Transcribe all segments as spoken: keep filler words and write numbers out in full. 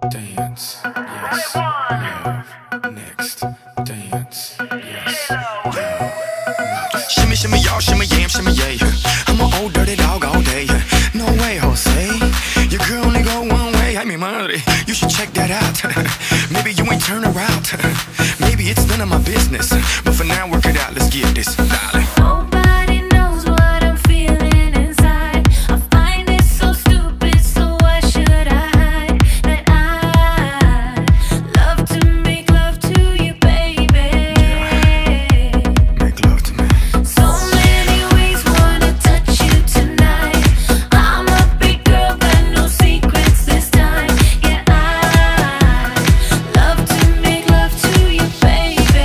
dance, yes, love, next, dance, yes, love, next. Shimmy, shimmy, y'all, shimmy, yam, shimmy, yay. I'm an old dirty dog all day. No way, Jose. Your girl only go one way. I mean, money. You should check that out. Maybe you ain't turn around. Maybe it's none of my business. But for now, work it out. Let's get this, darling. Nobody knows what I'm feeling inside. I find it so stupid, so why should I hide that I love to make love to you, baby? Make love to me. So many ways wanna touch you tonight. I'm a big girl, got no secrets this time. Yeah, I love to make love to you, baby.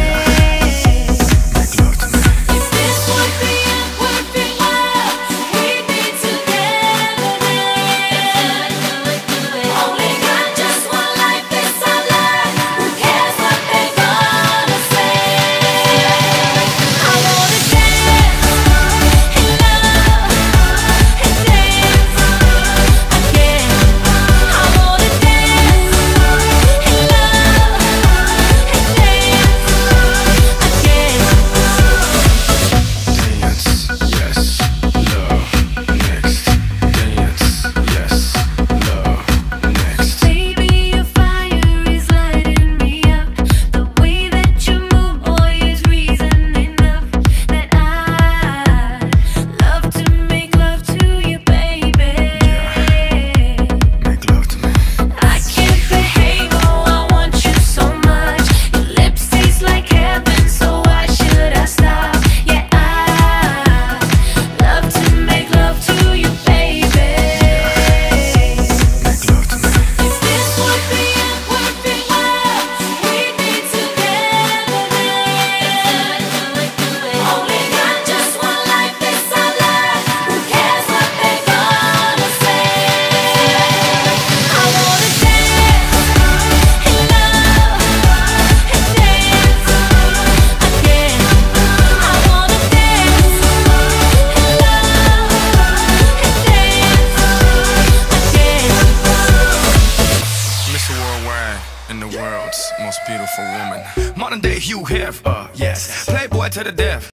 Make love to me. If this would be a perfect world, we'd be together then. Only got just one life, it's our life. Who cares what they gonna say? I wanna dance and love and dance again. I wanna dance and love and dance again. Dance, yes, love, next, dance, yes, love, next. Baby, your fire is lighting me up. The way that you move, boy, is reason enough that I love to make love to you, baby. Make love to me. I can't behave, oh, I want you so much. Your lips taste like heaven, so why should I stop? Yeah, I love to make love to you, baby. Make love to me. If this would be a perfect world, we'd be together then. Only got just one life, it's our life. Who cares what they gonna say? I wanna dance and love and dance again. I wanna dance and love and dance again. Mister Worldwide and the world's most beautiful woman. Modern day Hugh Hef, uh, yes. Playboy to the death.